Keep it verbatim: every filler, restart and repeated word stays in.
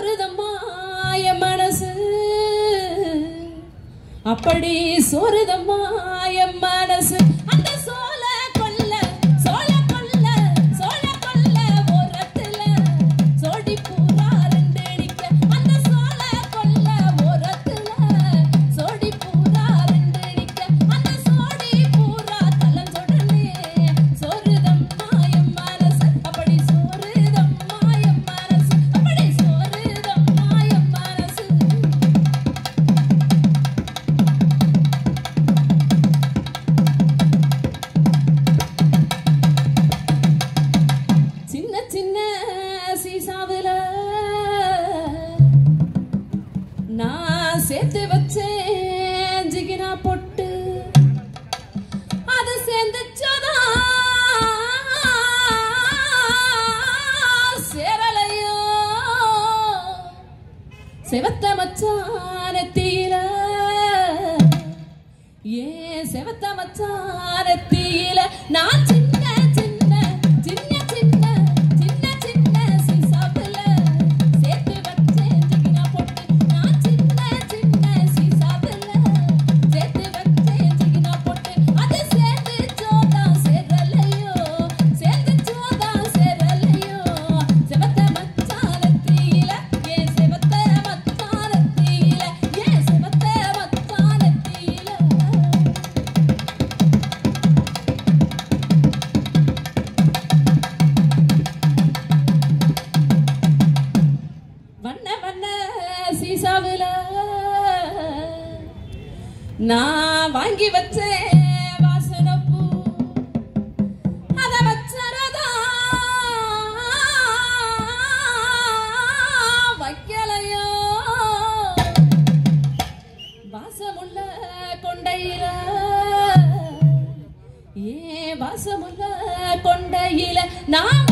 சொருதம்மா என் மனசு அப்படி சொருதம்மா என் மனசு அந்த சோல கொல்ல சோல கொல்ல சோல கொல்ல ஓரத்துல சோடி பூரா ரெண்டு அடிக்க அந்த சோல கொல்ல ஓரத்துல சோடி பூரா ரெண்டு அடிக்க அந்த சோடி பூரா தலஞ்சொடனே சொருதம்மா என் மனசு அப்படி சொருதம்மா என் மனசு அப்படி சொருதம்மா என் மனசு சின்ன சின்ன சீசாவுல நான் சேர்த்து வச்சேன் ஜிகினா பொட்டு அது சேர்ந்துச்சதா சேரலையோ செவத்த மச்சான தீர ஏன் செவத்த மச்சான தீர நான் சின்ன சின்ன சின்ன சின்ன சின்ன சின்ன சீசாவுல சேர்த்து வச்சேன் ஜிகினா பொட்டு நான் சின்ன சின்ன சீசாவுல சேர்த்து வச்சேன் ஜிகினா பொட்டு அது சேர்ந்துச்சோதா சேரலையோ சேர்ந்துச்சோதா சேரலையோ செவத்த மச்சான தீர ஏன் செவத்த மச்சான தீர ஏன் செவத்த மச்சான தீர வண்ண வண்ண சீசாவுல நான் வாங்கி வச்சேன் வாசனை பூ அத வச்சரதா வைக்கலையோ வாசமுள்ள கொண்டையில ஏ வாசமுள்ள கொண்டையில நான்